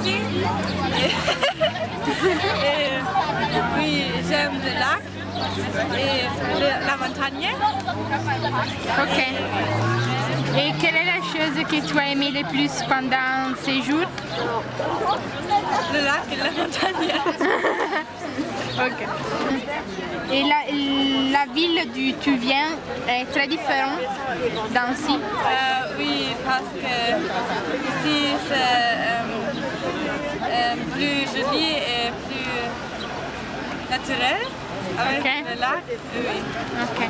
aussi. Et oui, j'aime le lac et la montagne. Ok. Et quelle est la chose que tu as aimé le plus pendant ces jours? Le lac et la montagne. Ok. Et la ville d'où tu viens est très différente d'ici? Oui, parce que ici c'est plus joli et plus naturel avec le lac. Oui. Ok.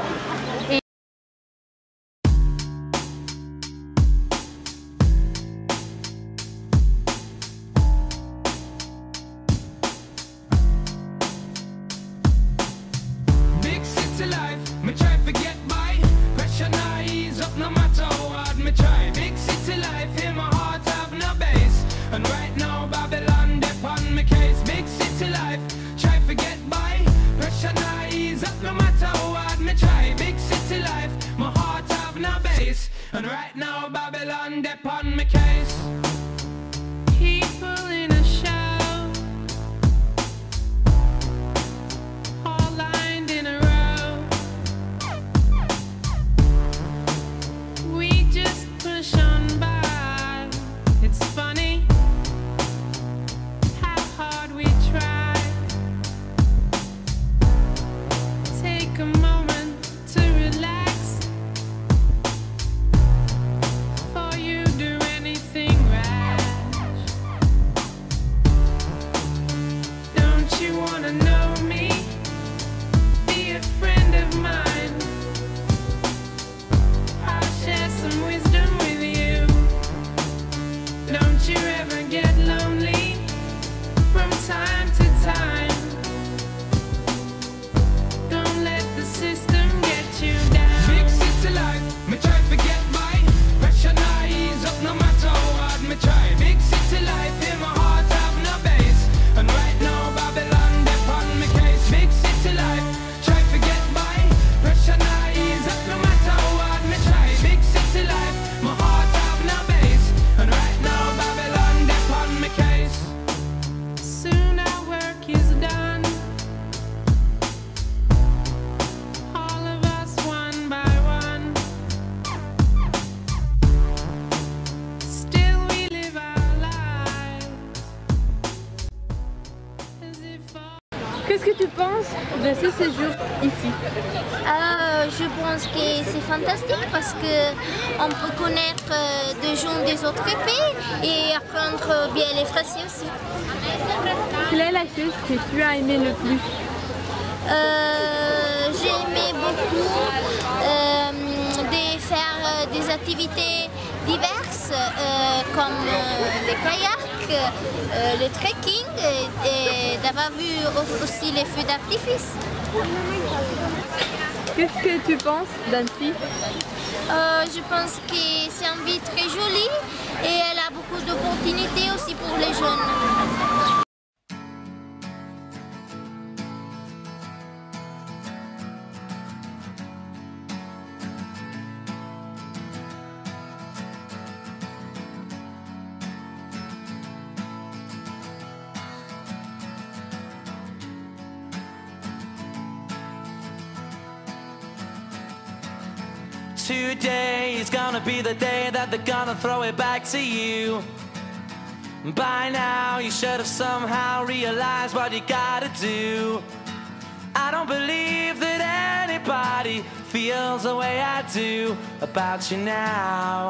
And right now Babylon dep on my case. People in a show, all lined in a row. We just push on by. It's funny how hard we try. Take a moment to relax. Qu'est-ce que tu penses de ce séjour ici? Je pense que c'est fantastique parce qu'on peut connaître des gens des autres pays et apprendre bien les français aussi. Quelle est la chose que tu as aimé le plus? J'ai aimé beaucoup de faire des activités diverses comme le kayak, le trekking et d'avoir vu aussi les feux d'artifice. Qu'est-ce que tu penses d'Annecy? Je pense que c'est une ville très jolie et elle a beaucoup d'opportunités aussi pour les jeunes. Today is gonna be the day that they're gonna throw it back to you. By now you should have somehow realized what you gotta do. I don't believe that anybody feels the way I do about you now.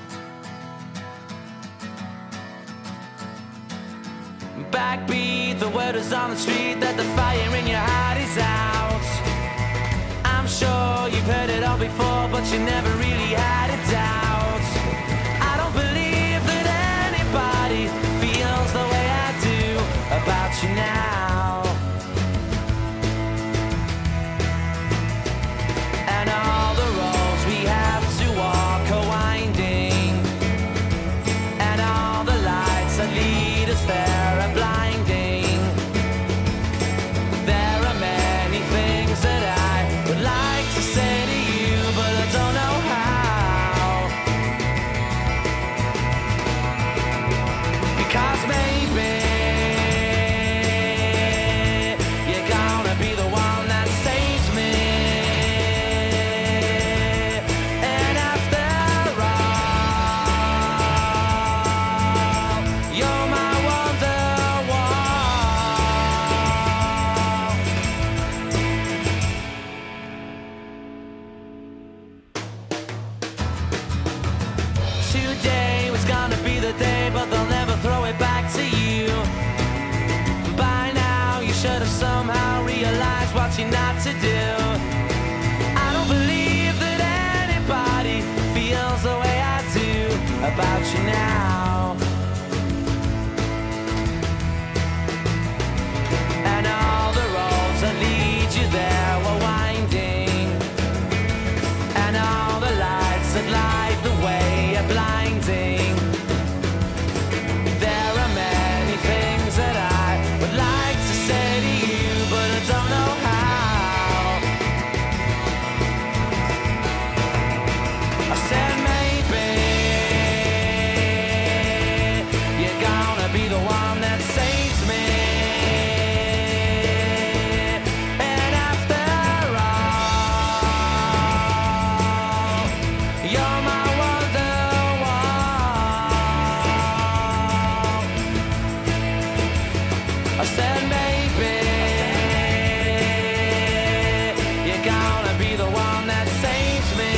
Backbeat, the word is on the street that the fire in your heart is out. I'm sure you've heard it all before, but you never really had a doubt. I don't believe that anybody feels the way I do about you now. And all the roads we have to walk are winding, and all the lights that lead us there are blinding. There are many things that I would like to say to you, but I don't know how. the day, but they'll never throw it back to you. By now, you should have somehow realized what you're not to do. I don't believe that anybody feels the way I do about you now. And all the roads that lead you there were winding, and all the lights that light the way are blinding. There are many things that I would like to say to you, but I don't know how. I said maybe you're gonna be the one that saves me. And after all, you're my wonderwall. I said maybe you're gonna be the one that saves me.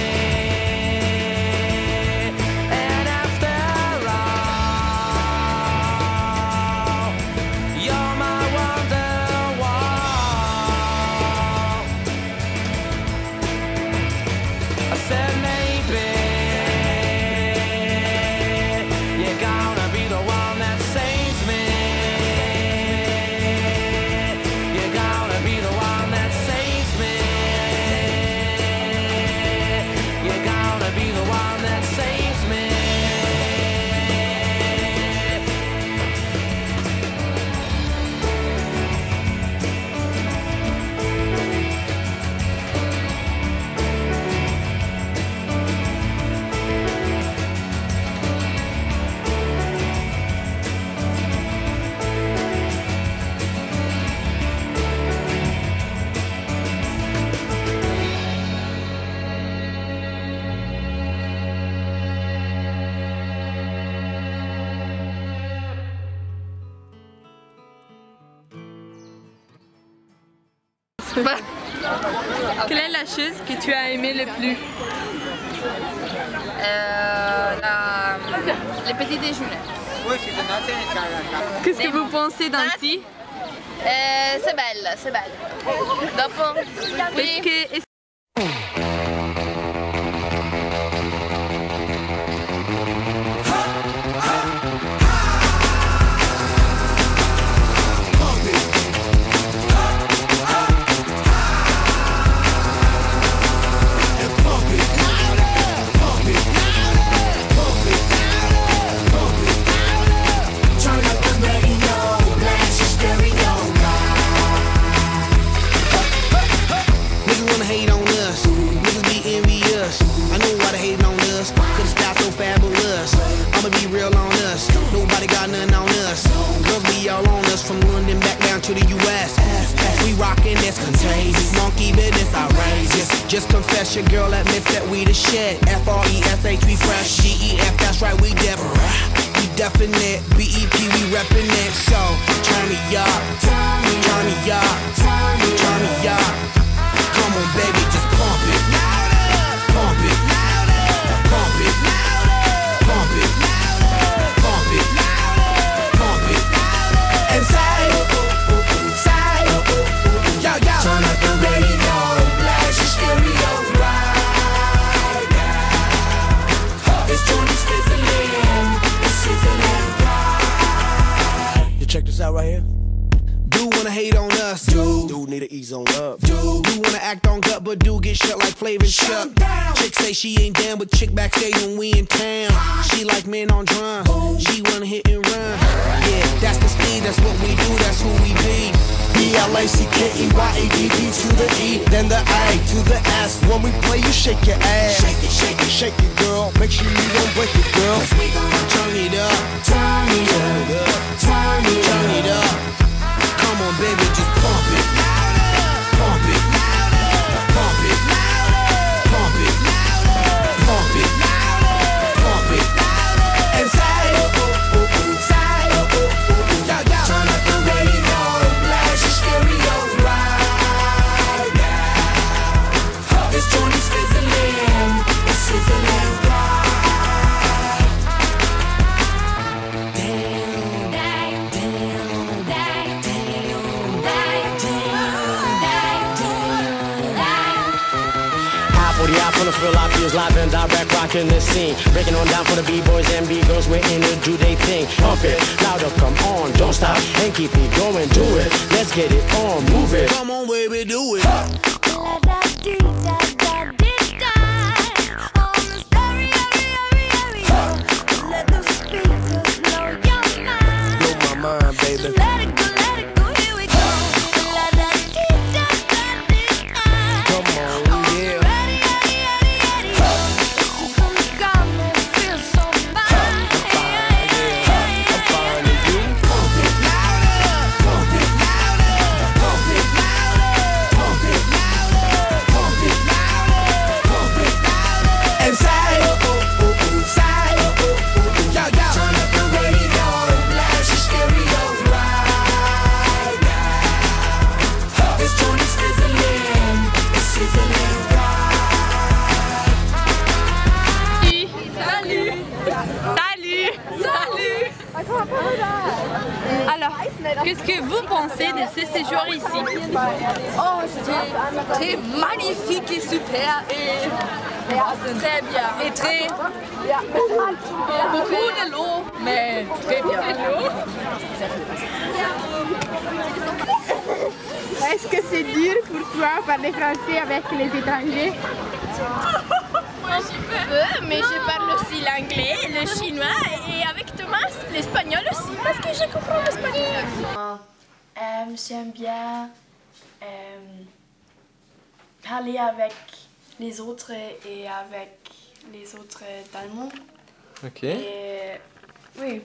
And after all, you're my wonderwall. I said maybe you're gonna be the one that saves me. You're gonna be the one that saves me. You're gonna be the one that saves me. Quelle est la chose que tu as aimé le plus? Les petits déjeuners. Qu'est-ce que vous pensez d'Annecy? C'est belle, c'est belle. Dopo? Oui. Niggas wanna hate on us, niggas be envious. I know why they hating on us, cause the style so fabulous. I'ma be real on us, nobody got nothing on us. Girls be all on us, from London back down to the US. We rockin', that's contagious, monkey business outrageous. Just confess your girl admits that we the shit. F-R-E-S-H, we fresh, G-E-F, that's right, we different. We definite, B-E-P, we reppin' it. So, turn me up, turn me up, turn me up. Come on, baby, just pump it. Pump it. Pump it. Pump it. Pump it. Pump it. And say, yo, yo. Turn up the radio, blast your stereo right now. This joint is fizzling, it's sizzling right. You check this out right here. Do wanna hate on us, dude need to ease on up, dude wanna act on gut, but do get shut like Flavor and Chuck. Chick say she ain't down, but chick backstage when we in town. She like men on drum, she wanna hit and run. Yeah, that's the speed, that's what we do, that's who we be. B-L-A-C-K-E-Y-A-D-D to the E, then the A to the S. When we play, you shake your ass. Shake it, shake it, shake it, girl. Make sure you don't break it, girl. Cause we gon' turn it up, turn it up, turn it up. Come on, baby, just pump it. Pump it. Pump it. Pump it. Pump it. Pump it. And say, turn up the radio, blast your stereo right now. This joint is fizzling, it's sizzling right. Wanna feel our peers live and direct, rocking the scene. Breaking on down for the B-boys and B-girls, we're in to do they thing. Pump it, louder, come on, don't stop, and keep it going, do it. Let's get it on, move it. Come on, baby, do it. Baby. Let it go, here we go. Come on, yeah. Ready. This is some calm that feels so fine. I'm fine with you. Pump it louder, pump it louder, pump it louder, pump it louder, pump it louder, pump it louder. And side, side, yo. Turn up the radio, blast your stereo. Alors, qu'est-ce que vous pensez de ce séjour ici? Oh, c'était très magnifique et super et très bien. Et très... beaucoup de l'eau, mais très bien. Est-ce que c'est dur pour toi parler français avec les étrangers? Mais je parle aussi l'anglais, le chinois et avec Thomas l'espagnol aussi parce que je comprends l'espagnol. J'aime bien parler avec les autres et avec les autres d'Allemand. Ok. Et oui.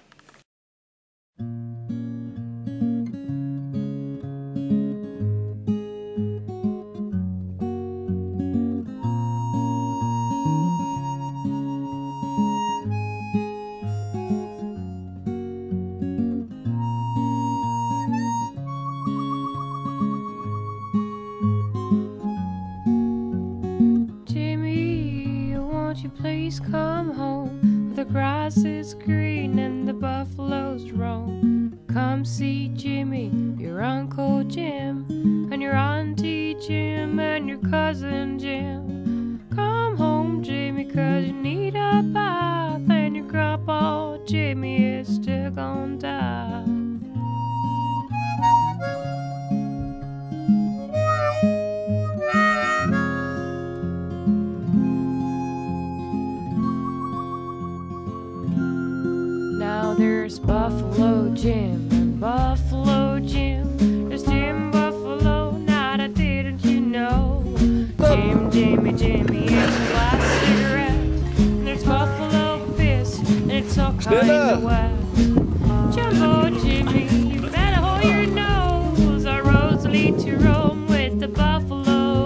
Please come home. The grass is green and the buffaloes roam. Come see Jimmy, your Uncle Jim, and your Auntie Jim, and your cousin Jim. Come home, Jimmy, 'cause you need a bath, and your grandpa Jimmy is still gonna die. There's Buffalo Jim and Buffalo Jim. There's Jim Buffalo, now that didn't you know? Jimmy, it's a glass cigarette. And there's Buffalo Fist, and it's all kind of wet. Jumbo Jimmy, you better hold your nose. Our roads lead to Rome with the buffalo.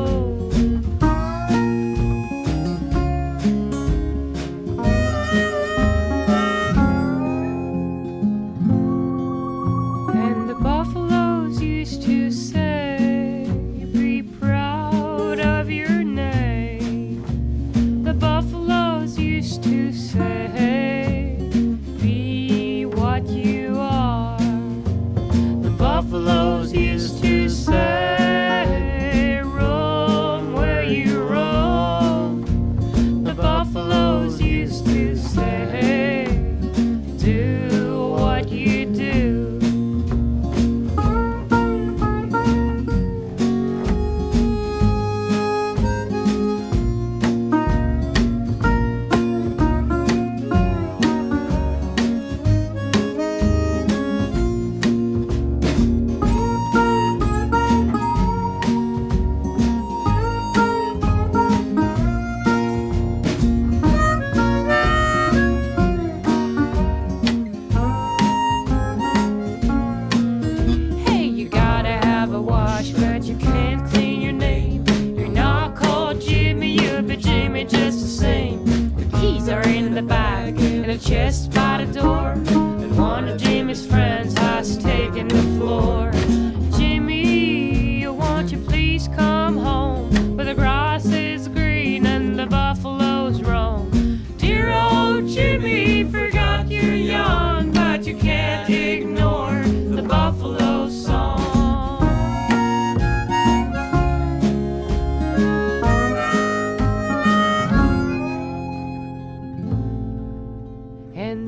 Chest by the door, and one of Jimmy's friends has taken the floor. Jimmy, won't you please come home, where the grass is green and the buffaloes roam. Dear old Jimmy, forgot you're young, but you can't ignore the buffalo song.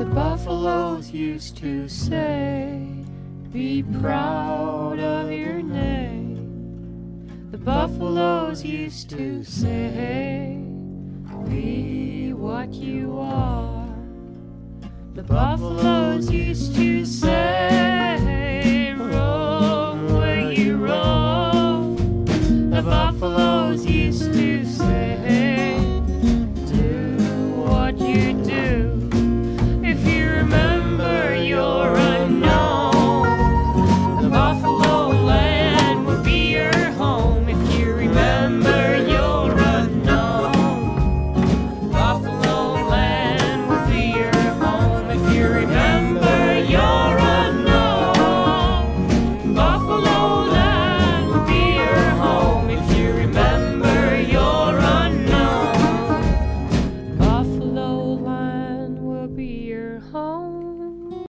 The buffaloes used to say, be proud of your name. The buffaloes used to say, be what you are. The buffaloes used to say,